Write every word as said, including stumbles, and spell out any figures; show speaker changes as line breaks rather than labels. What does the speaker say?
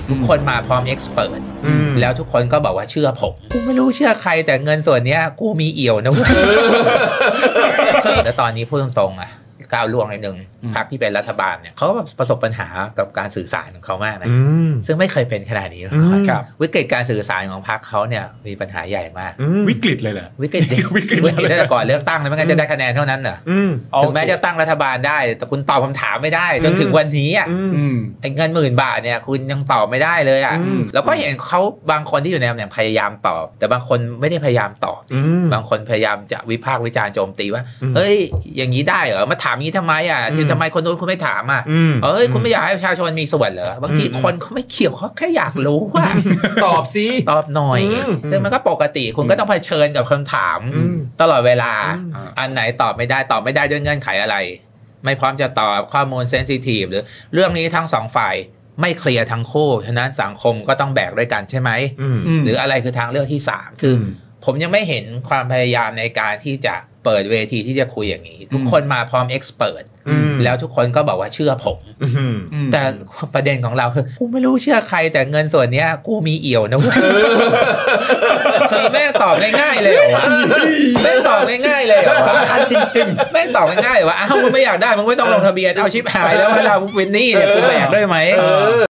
ทุกคนมาพร้อมเอ็กซ์เพิร์ทแล้วทุกคนก็บอกว่าเชื่อผมกูไม่รู้เชื่อใครแต่เงินส่วนนี้กูมีเอี่ยวนะแล้วตอนนี้พูดตรงๆอ่ะก้าวล่วงในหนึ่งพรรคที่เป็นรัฐบาลเนี่ยเขาประสบปัญหากับการสื่อสารของเขามากนะซึ่งไม่เคยเป็นขนาดนี้ครับวิกฤตการสื่อสารของพรรคเขาเนี่ยมีปัญหาใหญ่มาก
วิกฤตเลยเหรอ
วิกฤตวิกฤตวิกฤตตั้งแต่ก่อนเลือกตั้งเลยไม่งั้นจะได้คะแนนเท่านั้นเหรอถึงแม้จะตั้งรัฐบาลได้แต่คุณตอบคำถามไม่ได้จนถึงวันนี้อ่ะไอ้เงินหมื่นบาทเนี่ยคุณยังตอบไม่ได้เลยอ่ะแล้วก็เห็นเขาบางคนที่อยู่ในตำแหน่งพยายามตอบแต่บางคนไม่ได้พยายามตอบบางคนพยายามจะวิพากษ์วิจารณ์โจมตีว่าเฮ้ยอย่างนี้ได้เหรอมาถามงี้ทำไมอ่ะทำไมคนนู้นคุณไม่ถามอ่ะเอ้ยคุณไม่อยากให้ประชาชนมีส่วนเหรอบางทีคนเขาไม่เกี่ยวเขาแค่อยากรู้ว่า
ตอบสิ
ตอบหน่อยซึ่งมันก็ปกติคุณก็ต้องเผชิญกับคำถามตลอดเวลาอันไหนตอบไม่ได้ตอบไม่ได้ด้วยเงื่อนไขอะไรไม่พร้อมจะตอบข้อมูลเซนซิทีฟหรือเรื่องนี้ทั้งสองฝ่ายไม่เคลียร์ทั้งคู่ฉะนั้นสังคมก็ต้องแบกด้วยกันใช่ไหมหรืออะไรคือทางเลือกที่สามคือผมยังไม่เห็นความพยายามในการที่จะเปิดเวทีที่จะคุยอย่างนี้ทุกคนมาพร้อมเอ็กซ์เพิร์ทแล้วทุกคนก็บอกว่าเชื่อผมแต่ประเด็นของเราคือกูไม่รู้เชื่อใครแต่เงินส่วนนี้กูมีเอี่ยวนะคือแม่ตอบง่ายๆเลยเหรอวะแม่ตอบง่ายๆเลยเหรอ
สำคัญจริง
ๆแม่ตอบง่ายๆเลยว่าอ้าวมึงไม่อยากได้มึงไม่ต้องลงทะเบียนเอาชิปหายแล้วเวลาวินนี่เนี่ยกูแบกด้วยไหม